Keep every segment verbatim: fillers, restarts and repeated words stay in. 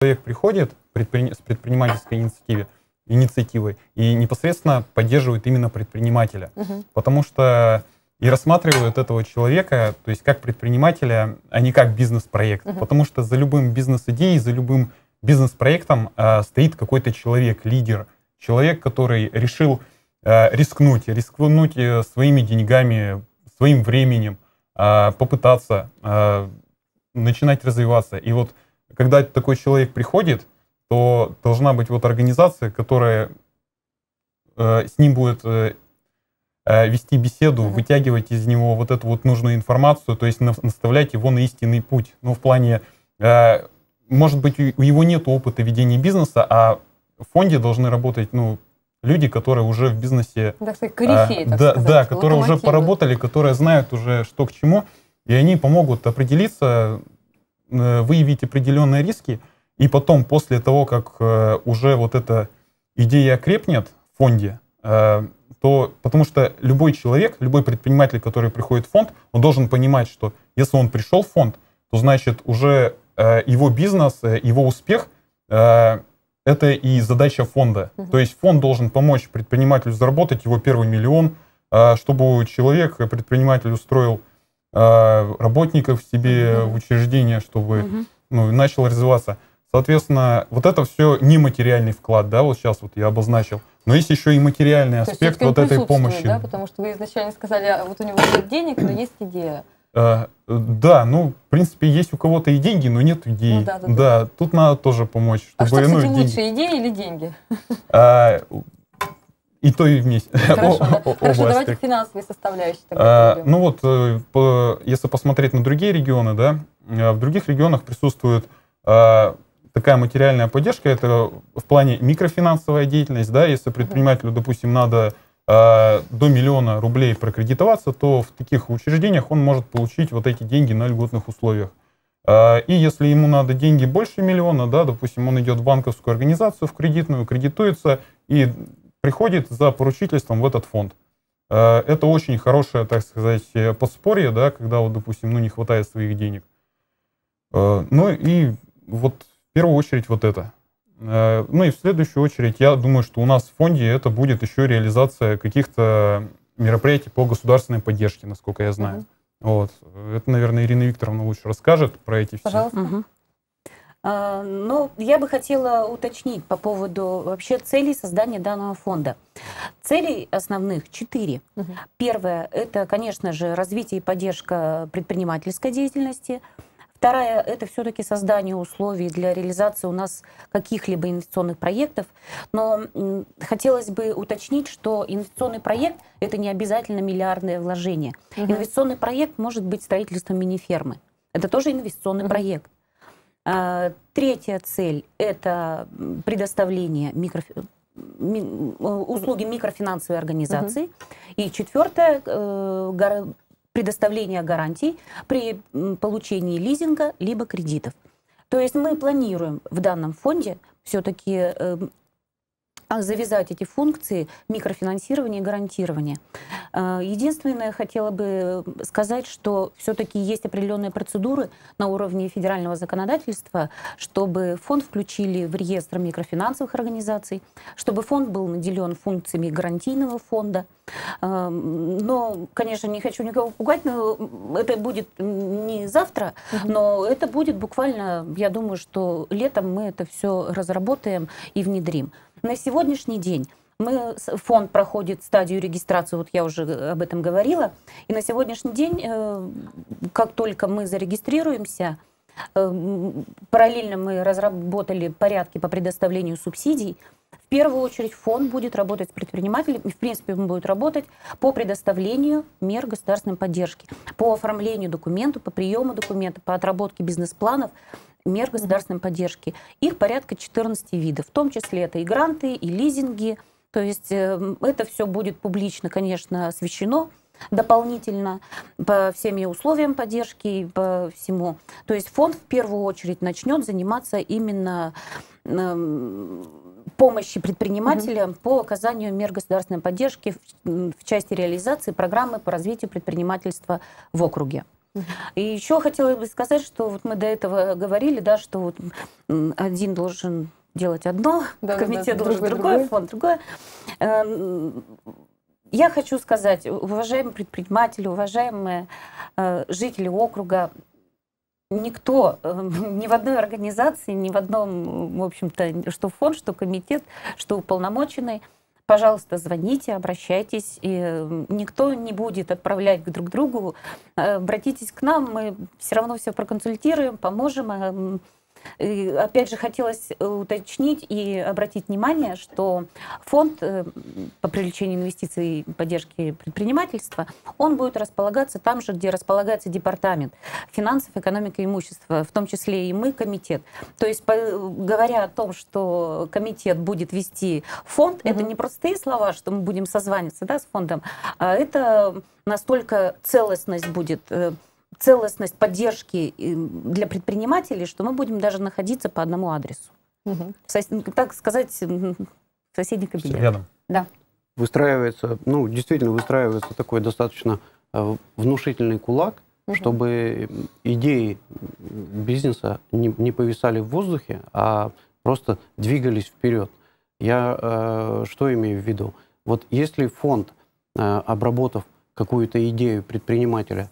человек приходит предпри... с предпринимательской инициативой, инициативой и непосредственно поддерживает именно предпринимателя. Угу. Потому что и рассматривают этого человека, то есть как предпринимателя, а не как бизнес-проект. Угу. Потому что за любым бизнес-идеей, за любым бизнес-проектом э, стоит какой-то человек, лидер. Человек, который решил э, рискнуть, рискнуть э, своими деньгами, своим временем, э, попытаться э, начинать развиваться. И вот когда такой человек приходит, то должна быть вот организация, которая э, с ним будет э, вести беседу, uh-huh. вытягивать из него вот эту вот нужную информацию, то есть наставлять его на истинный путь. Ну, в плане, э, может быть, у него нет опыта ведения бизнеса, а в фонде должны работать, ну, люди, которые уже в бизнесе... Так сказать, корифеи, э, так да, сказать. Да, которые уже поработали, которые знают уже, что к чему, и они помогут определиться, э, выявить определенные риски, и потом, после того, как э, уже вот эта идея окрепнет в фонде, э, то, потому что любой человек, любой предприниматель, который приходит в фонд, он должен понимать, что если он пришел в фонд, то значит уже э, его бизнес, э, его успех, э, это и задача фонда. Uh-huh. То есть фонд должен помочь предпринимателю заработать его первый миллион, э, чтобы человек, предприниматель, устроил э, работников себе uh-huh. в учреждение, чтобы uh-huh. ну, начал развиваться. Соответственно, вот это все нематериальный вклад, да, вот сейчас вот я обозначил. Но есть еще и материальный аспект вот этой помощи. Да, потому что вы изначально сказали, а вот у него нет денег, но есть идея. А, да, ну, в принципе, есть у кого-то и деньги, но нет идей. Ну, да, да, да. да, тут надо тоже помочь. Чтобы, а что, кстати, ну, лучше, деньги... идеи или деньги? А, и то, и вместе. Хорошо, да. Хорошо, давайте к финансовой составляющей тогда а, Ну вот, по, если посмотреть на другие регионы, да, в других регионах присутствует а, такая материальная поддержка, это в плане микрофинансовая деятельность, да, если предпринимателю, допустим, надо э, до миллиона рублей прокредитоваться, то в таких учреждениях он может получить вот эти деньги на льготных условиях. Э, и если ему надо деньги больше миллиона, да, допустим, он идет в банковскую организацию, в кредитную, кредитуется и приходит за поручительством в этот фонд. Э, это очень хорошее, так сказать, подспорье, да, когда, вот, допустим, ну, не хватает своих денег. Э, ну и вот в первую очередь вот это. Ну и в следующую очередь, я думаю, что у нас в фонде это будет еще реализация каких-то мероприятий по государственной поддержке, насколько я знаю. Угу. Вот. Это, наверное, Ирина Викторовна лучше расскажет про эти все. Пожалуйста. Угу. А, ну, я бы хотела уточнить по поводу вообще целей создания данного фонда. Целей основных четыре. Угу. Первое – это, конечно же, развитие и поддержка предпринимательской деятельности. Вторая – это все-таки создание условий для реализации у нас каких-либо инвестиционных проектов. Но м, хотелось бы уточнить, что инвестиционный проект – это не обязательно миллиардное вложение. Uh-huh. Инвестиционный проект может быть строительством мини-фермы. Это тоже инвестиционный uh-huh. проект. А, третья цель – это предоставление микро... ми... услуги микрофинансовой организации. Uh-huh. И четвертая э, – предоставление гарантий при получении лизинга либо кредитов. То есть мы планируем в данном фонде все-таки э, завязать эти функции микрофинансирования и гарантирования. Единственное, я хотела бы сказать, что все-таки есть определенные процедуры на уровне федерального законодательства, чтобы фонд включили в реестр микрофинансовых организаций, чтобы фонд был наделен функциями гарантийного фонда. Но, конечно, не хочу никого пугать, но это будет не завтра, но это будет буквально, я думаю, что летом мы это все разработаем и внедрим. На сегодняшний день мы, фонд проходит стадию регистрации, вот я уже об этом говорила, и на сегодняшний день, как только мы зарегистрируемся, параллельно мы разработали порядки по предоставлению субсидий. В первую очередь фонд будет работать с предпринимателями, в принципе, он будет работать по предоставлению мер государственной поддержки, по оформлению документов, по приему документов, по отработке бизнес-планов, мер государственной поддержки. Их порядка четырнадцати видов, в том числе это и гранты, и лизинги. То есть это все будет публично, конечно, освещено дополнительно по всем условиям поддержки и по всему. То есть фонд в первую очередь начнет заниматься именно э, помощью предпринимателям угу. по оказанию мер государственной поддержки в, в части реализации программы по развитию предпринимательства в округе. И еще хотела бы сказать, что вот мы до этого говорили, да, что вот один должен делать одно, да, комитет да, да, должен другое, другое, фонд другое. Я хочу сказать, уважаемые предприниматели, уважаемые э, жители округа, никто, э, ни в одной организации, ни в одном, в общем-то, что фонд, что комитет, что уполномоченный, пожалуйста, звоните, обращайтесь, и никто не будет отправлять друг к другу. Обратитесь к нам, мы все равно все проконсультируем, поможем. И опять же, хотелось уточнить и обратить внимание, что фонд по привлечению инвестиций и поддержке предпринимательства, он будет располагаться там же, где располагается департамент финансов, экономики и имущества, в том числе и мы, комитет. То есть, говоря о том, что комитет будет вести фонд, mm-hmm. это не простые слова, что мы будем созваниваться, да, с фондом, а это настолько целостность будет, целостность поддержки для предпринимателей, что мы будем даже находиться по одному адресу. Угу. Сос... Так сказать, в соседней кабинете. Рядом. Да. Выстраивается, ну, действительно выстраивается такой достаточно внушительный кулак, угу. чтобы идеи бизнеса не, не повисали в воздухе, а просто двигались вперед. Я э, что имею в виду? Вот если фонд, э, обработав какую-то идею предпринимателя,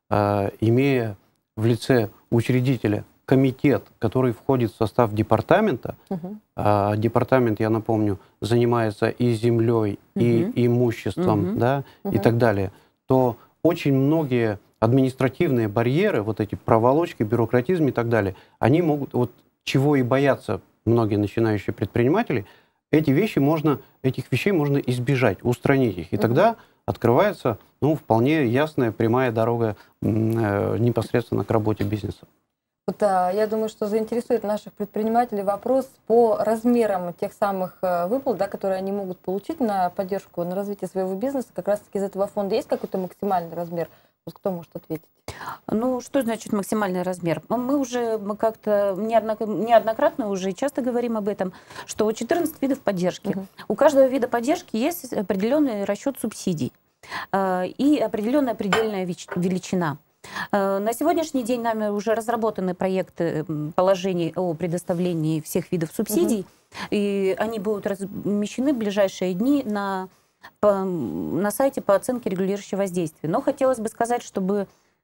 имея в лице учредителя комитет, который входит в состав департамента, uh-huh. а департамент, я напомню, занимается и землей, uh-huh. и имуществом, uh-huh. да, uh-huh. и так далее, то очень многие административные барьеры, вот эти проволочки, бюрократизм и так далее, они могут, вот чего и боятся многие начинающие предприниматели, эти вещи можно, этих вещей можно избежать, устранить их, и uh-huh. тогда открывается, ну, вполне ясная прямая дорога э, непосредственно к работе бизнеса. Вот, а, я думаю, что заинтересует наших предпринимателей вопрос по размерам тех самых выплат, да, которые они могут получить на поддержку, на развитие своего бизнеса. Как раз-таки из этого фонда есть какой-то максимальный размер? Вот кто может ответить? Ну, что значит максимальный размер? Мы уже мы как-то неоднократно уже и часто говорим об этом, что четырнадцать видов поддержки. Угу. У каждого вида поддержки есть определенный расчет субсидий э, и определенная предельная величина. Э, на сегодняшний день нами уже разработаны проекты положений о предоставлении всех видов субсидий, угу. и они будут размещены в ближайшие дни на, по, на сайте по оценке регулирующего воздействия. Но хотелось бы сказать, чтобы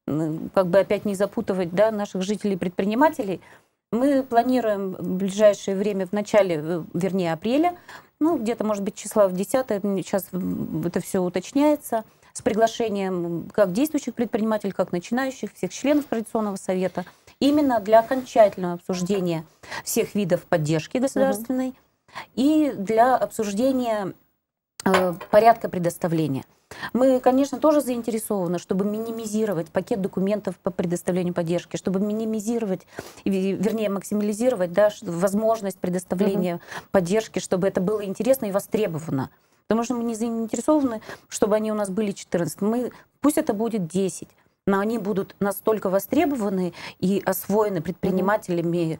как бы опять не запутывать, да, наших жителей-предпринимателей, мы планируем в ближайшее время, в начале, вернее, апреля, ну, где-то, может быть, числа в десятое, сейчас это все уточняется, с приглашением как действующих предпринимателей, как начинающих, всех членов Координационного совета, именно для окончательного обсуждения всех видов поддержки государственной угу. и для обсуждения э, порядка предоставления. Мы, конечно, тоже заинтересованы, чтобы минимизировать пакет документов по предоставлению поддержки, чтобы минимизировать, вернее, максимализировать, да, возможность предоставления mm-hmm. поддержки, чтобы это было интересно и востребовано. Потому что мы не заинтересованы, чтобы они у нас были четырнадцать. Мы, пусть это будет десять, но они будут настолько востребованы и освоены предпринимателями, mm-hmm.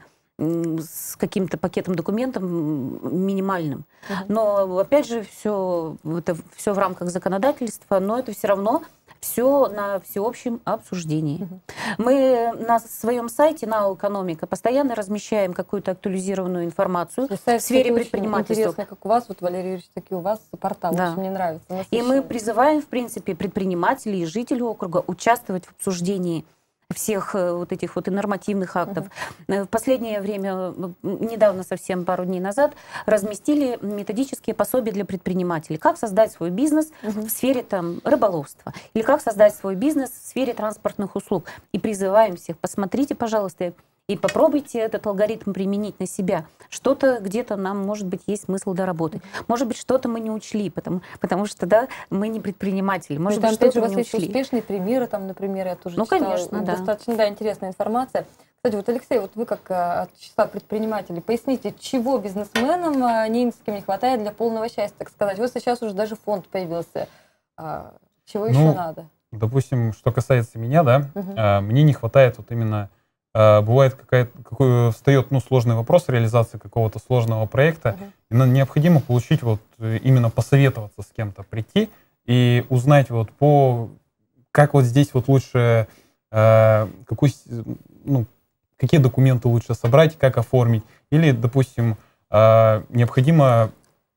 с каким-то пакетом документов минимальным. Uh-huh. Но, опять же, все, это все в рамках законодательства, но это все равно все на всеобщем обсуждении. Uh-huh. Мы на своем сайте «Нау Экономика» постоянно размещаем какую-то актуализированную информацию в сфере предпринимательства. Интересно, как у вас, вот, Валерий Юрьевич, таки у вас портал, да. Очень мне нравится. И мы призываем, в принципе, предпринимателей и жителей округа участвовать в обсуждении всех вот этих вот и нормативных актов. Uh-huh. В последнее время, недавно, совсем пару дней назад, разместили методические пособия для предпринимателей. Как создать свой бизнес uh-huh. в сфере там, рыболовства. Или как создать свой бизнес в сфере транспортных услуг. И призываем всех, посмотрите, пожалуйста, и попробуйте этот алгоритм применить на себя. Что-то где-то нам, может быть, есть смысл доработать. Может быть, что-то мы не учли, потому, потому что, да, мы не предприниматели. Может быть, что-то мы не учли. У вас есть успешные примеры, там, например, я тоже ну, читала. Конечно, да. Достаточно, да, интересная информация. Кстати, вот, Алексей, вот вы как от числа предпринимателей, поясните, чего бизнесменам ненецким не хватает для полного счастья, так сказать? Вот сейчас уже даже фонд появился. Чего ну, еще надо? Допустим, что касается меня, да, угу. мне не хватает вот именно... Бывает, какая-то, какой, встает ну, сложный вопрос реализации какого-то сложного проекта, uh-huh. и нам необходимо получить, вот, именно посоветоваться с кем-то, прийти и узнать, вот, по, как вот здесь вот лучше э, какой, ну, какие документы лучше собрать, как оформить. Или, допустим, э, необходимо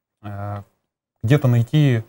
э, где-то найти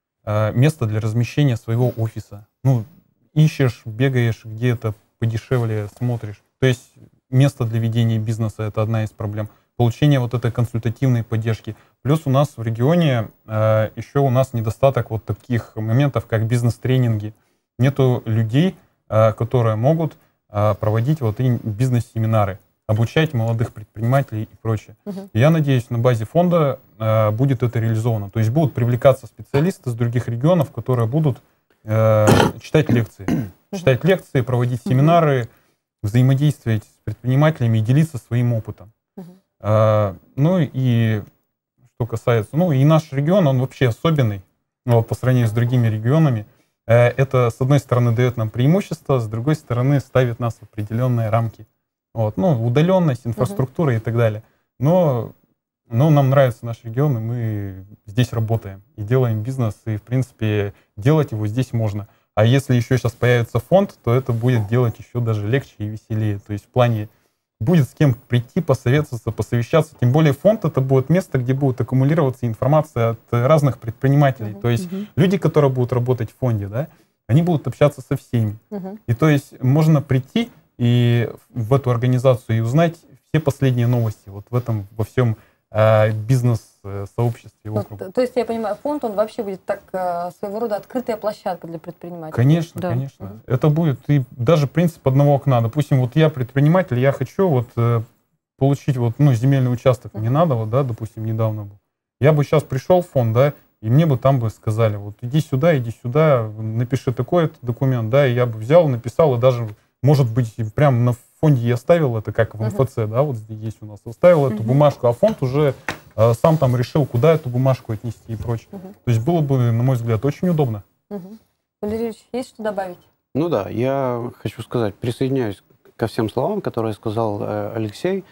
э, место для размещения своего офиса. Ну, ищешь, бегаешь, где-то подешевле смотришь. То есть место для ведения бизнеса — это одна из проблем. Получение вот этой консультативной поддержки. Плюс у нас в регионе э, еще у нас недостаток вот таких моментов, как бизнес-тренинги. Нету людей, э, которые могут э, проводить вот и бизнес-семинары, обучать молодых предпринимателей и прочее. Uh-huh. И я надеюсь, на базе фонда э, будет это реализовано. То есть будут привлекаться специалисты с других регионов, которые будут э, читать лекции. Uh-huh. Читать лекции, проводить семинары, uh-huh. взаимодействовать с предпринимателями и делиться своим опытом. Uh-huh. Uh, ну и что касается, ну и наш регион, он вообще особенный, ну, по сравнению с другими регионами. Uh, это, с одной стороны, дает нам преимущество, с другой стороны, ставит нас в определенные рамки. Вот, ну, удаленность, инфраструктура uh-huh. и так далее. Но, но нам нравится наш регион, и мы здесь работаем, и делаем бизнес, и, в принципе, делать его здесь можно. А если еще сейчас появится фонд, то это будет делать еще даже легче и веселее. То есть в плане будет с кем прийти, посоветоваться, посовещаться. Тем более фонд — это будет место, где будет аккумулироваться информация от разных предпринимателей. Uh-huh. То есть uh-huh. люди, которые будут работать в фонде, да, они будут общаться со всеми. Uh-huh. И то есть можно прийти и в эту организацию и узнать все последние новости вот в этом, во всем э, бизнес-сообществе округа. Ну, то есть, я понимаю, фонд, он вообще будет так э, своего рода открытая площадка для предпринимателей? Конечно, да. конечно. Uh-huh. Это будет и даже принцип одного окна. Допустим, вот я предприниматель, я хочу вот э, получить вот, ну, земельный участок. Uh-huh. Мне надо, вот, да, допустим, недавно был. Я бы сейчас пришел в фонд, да, и мне бы там бы сказали, вот иди сюда, иди сюда, напиши такой документ, да, и я бы взял, написал, и даже, может быть, прям на фонде я оставил это, как в эм эф цэ, uh-huh. да, вот здесь есть у нас, оставил uh-huh. эту бумажку, а фонд уже э, сам там решил, куда эту бумажку отнести и прочее. Uh-huh. То есть было бы, на мой взгляд, очень удобно. Uh-huh. Валерий Ильич, есть что добавить? Ну да, я хочу сказать, присоединяюсь ко всем словам, которые сказал э, Алексей.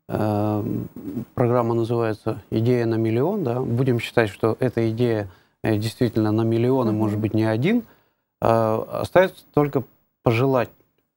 Э, программа называется «Идея на миллион». Да? Будем считать, что эта идея э, действительно на миллион, и, uh-huh. может быть, не один. Э, остается только пожелать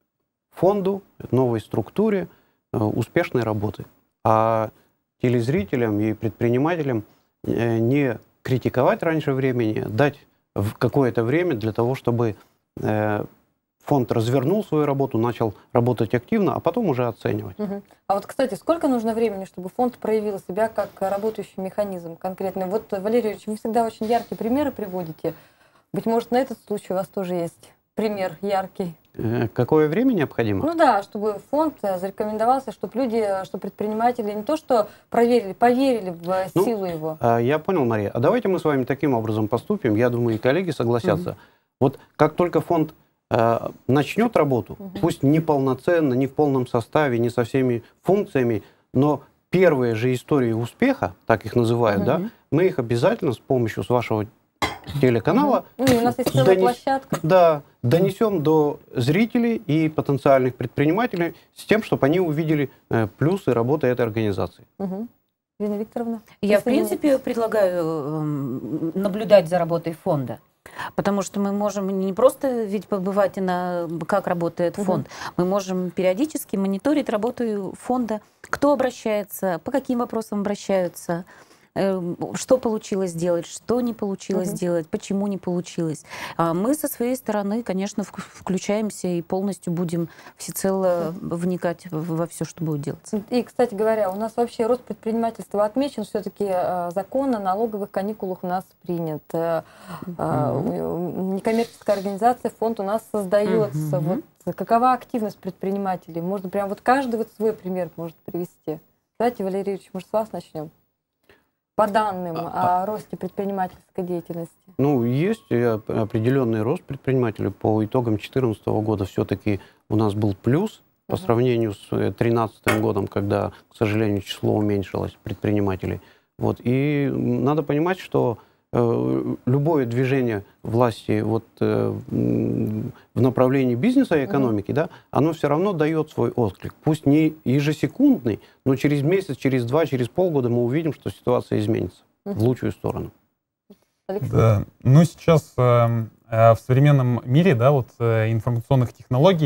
фонду, новой структуре э, успешной работы. А телезрителям и предпринимателям э, не критиковать раньше времени, дать в какое-то время для того, чтобы э, фонд развернул свою работу, начал работать активно, а потом уже оценивать. Угу. А вот, кстати, сколько нужно времени, чтобы фонд проявил себя как работающий механизм конкретный? Вот, Валерий Ильич, вы всегда очень яркие примеры приводите. Быть может, на этот случай у вас тоже есть пример яркий? Какое время необходимо? Ну да, чтобы фонд зарекомендовался, чтобы люди, чтобы предприниматели не то что проверили, поверили в ну, силу его. Я понял, Мария. А давайте мы с вами таким образом поступим. Я думаю, и коллеги согласятся. Угу. Вот как только фонд э, начнет работу, угу. пусть не полноценно, не в полном составе, не со всеми функциями, но первые же истории успеха, так их называют, угу. да, мы их обязательно с помощью с вашего телеканала ну, у нас есть целая донес... площадка. Да, донесем до зрителей и потенциальных предпринимателей с тем, чтобы они увидели э, плюсы работы этой организации. Угу. Ирина Викторовна? Я, в принципе, предлагаю э, наблюдать за работой фонда. Потому что мы можем не просто ведь побывать на как работает фонд, угу. мы можем периодически мониторить работу фонда, кто обращается, по каким вопросам обращаются, что получилось сделать, что не получилось uh-huh. сделать, почему не получилось. Мы со своей стороны, конечно, включаемся и полностью будем всецело uh-huh. вникать во все, что будет делаться. И, кстати говоря, у нас вообще рост предпринимательства отмечен, все-таки закон о налоговых каникулах у нас принят. Uh-huh. Некоммерческая организация, фонд у нас создается. Uh-huh. Вот какова активность предпринимателей? Можно прям вот каждый вот свой пример может привести. Давайте, Валерий Ильич, может, с вас начнем? По данным о росте предпринимательской деятельности? Ну, есть определенный рост предпринимателей. По итогам две тысячи четырнадцатого года все-таки у нас был плюс по uh-huh. сравнению с две тысячи тринадцатым годом, когда, к сожалению, число уменьшилось предпринимателей. Вот. И надо понимать, что э, любое движение власти вот, э, в направлении бизнеса и экономики, uh-huh. да, оно все равно дает свой отклик. Пусть не ежесекундный, но через месяц, через два, через полгода мы увидим, что ситуация изменится uh-huh. в лучшую сторону. Да. Ну, сейчас э, в современном мире, да, вот, э, информационных технологий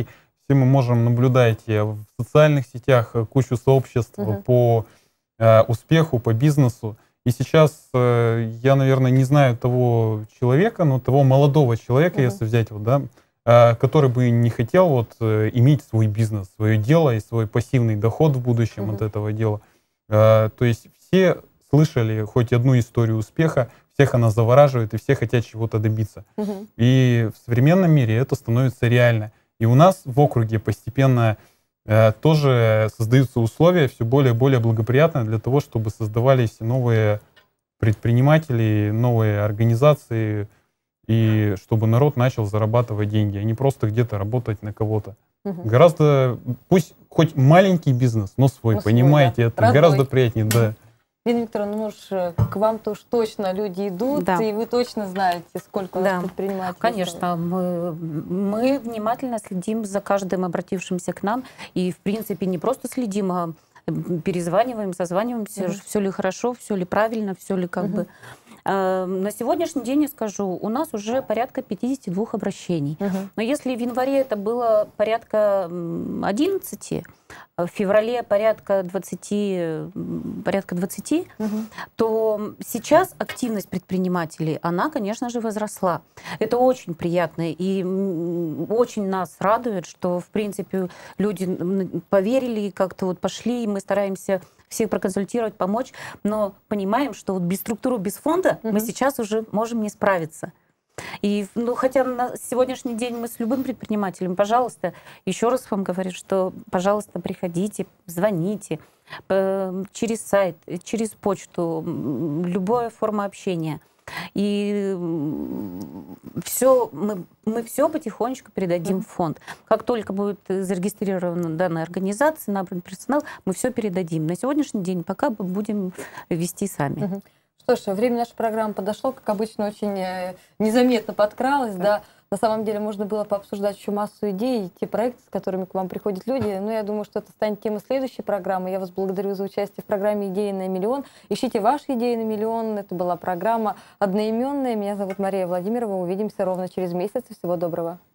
все мы можем наблюдать в социальных сетях кучу сообществ Мгм. по э, успеху, по бизнесу. И сейчас э, я, наверное, не знаю того человека, но того молодого человека, Мгм. если взять, вот, да, э, который бы не хотел вот, э, иметь свой бизнес, свое дело и свой пассивный доход в будущем Мгм. от этого дела. Э, то есть все слышали хоть одну историю успеха, всех она завораживает, и все хотят чего-то добиться. Мгм. И в современном мире это становится реально. И у нас в округе постепенно э, тоже создаются условия все более и более благоприятные для того, чтобы создавались новые предприниматели, новые организации, и чтобы народ начал зарабатывать деньги, а не просто где-то работать на кого-то. Мгм. Гораздо, пусть хоть маленький бизнес, но свой, Но свой, понимаете, да, это родной. гораздо приятнее, да. Лена Викторовна, ну уж э, к вам-то уж точно люди идут, Да. и вы точно знаете, сколько у нас Да. предпринимателей. Конечно, мы, мы внимательно следим за каждым обратившимся к нам. И, в принципе, не просто следим, а м, перезваниваем, созваниваемся, Мгм. все ли хорошо, все ли правильно, все ли как Мгм. бы. Э, На сегодняшний день, я скажу, у нас уже порядка пятьдесят два обращений. Мгм. Но если в январе это было порядка м, одиннадцати, в феврале порядка двадцати, м, порядка двадцати, Мгм. то сейчас активность предпринимателей, она, конечно же, возросла. Это очень приятно и м, очень нас радует, что, в принципе, люди м, поверили и как-то вот пошли, и мы стараемся всех проконсультировать, помочь, но понимаем, что вот без структуры, без фонда мы Мгм. сейчас уже можем не справиться. И, ну, хотя на сегодняшний день мы с любым предпринимателем, пожалуйста, еще раз вам говорю, что, пожалуйста, приходите, звоните э, через сайт, э, через почту, м, любая форма общения. И все, мы, мы все потихонечку передадим в фонд. Как только будет зарегистрирована данная организация, набран персонал, мы все передадим. На сегодняшний день пока будем вести сами. Мгм. Что ж, время нашей программы подошло, как обычно, очень э, незаметно подкралось, да. На самом деле можно было пообсуждать еще массу идей, те проекты, с которыми к вам приходят люди. Но я думаю, что это станет темой следующей программы. Я вас благодарю за участие в программе «Идеи на миллион». Ищите ваши идеи на миллион. Это была программа одноименная. Меня зовут Мария Владимирова. Увидимся ровно через месяц. Всего доброго.